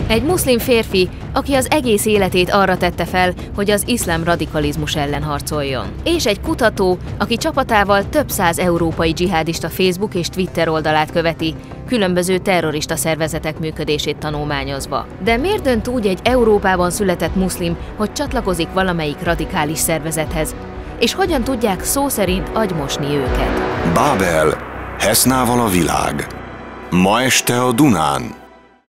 Egy muszlim férfi, aki az egész életét arra tette fel, hogy az iszlám radikalizmus ellen harcoljon. És egy kutató, aki csapatával több száz európai dzsihádista Facebook és Twitter oldalát követi, különböző terrorista szervezetek működését tanulmányozva. De miért dönt úgy egy Európában született muszlim, hogy csatlakozik valamelyik radikális szervezethez? És hogyan tudják szó szerint agymosni őket? Bábel, Hesznával a világ. Ma este a Dunán.